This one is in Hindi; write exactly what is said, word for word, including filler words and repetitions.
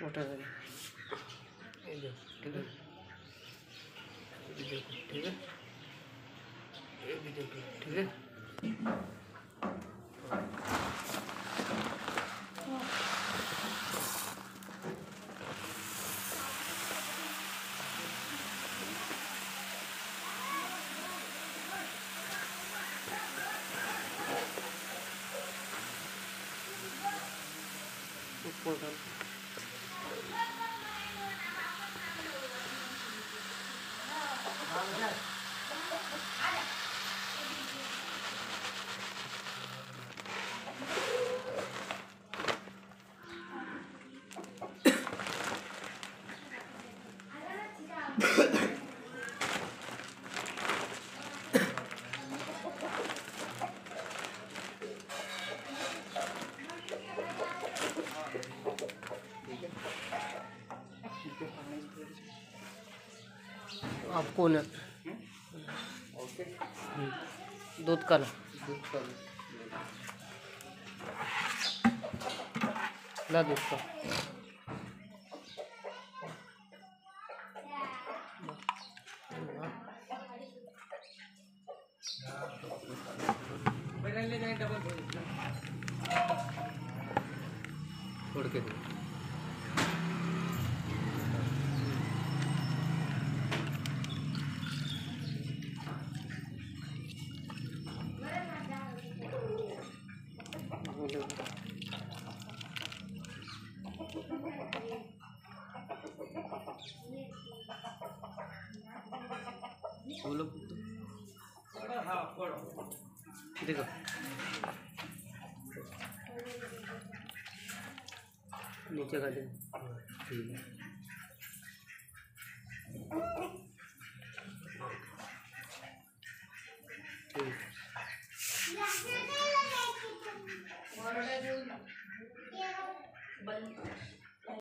उठा दे। ये देखो ठीक है, ये भी देखो ठीक है, ये भी देखो ठीक है। ऊपर डाल आप कौन है? ओके, दूध का ना दूध का ला दूध का। छोड़ के दो। बोलो देखो नीचे का दे। ठीक है।